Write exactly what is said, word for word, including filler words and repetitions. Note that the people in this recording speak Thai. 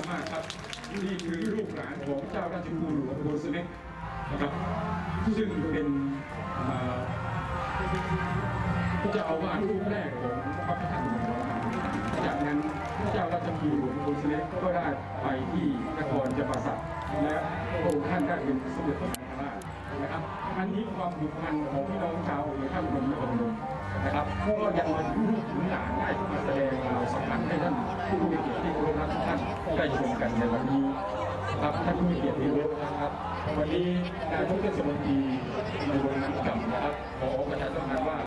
มากครับนี่คือลูกหลานของเจ้าราชกุหลวงโบสเล็กนะครับซึ่งเป็นพระเจ้าอาวาสรูปแรกของพระพุทธมณฑลจากนั้นพระเจ้าราชกุหลวงโบสเล็กก็ได้ไปที่นครจำปาสักและพระองค์ท่านได้เป็นสมเด็จพระสังฆราชนะครับอันนี้ความผูกพันของพี่น้องชาวเหนือท่านพนมนครพนมนะครับก็ยังมาดูลูกถึงหลานได้มาแสดงเราสัมพันธ์ให้ท่านผู้มีเกียรติที่เคารพรักทุกท่านได้ชมกันในวันนี้ครับท่านผู้มีเกียรติที่เคารพนะครับวันนี้นายกเทศมนตรีในวันนั้นกลับนะครับขอประชาสัมพันธ์ว่า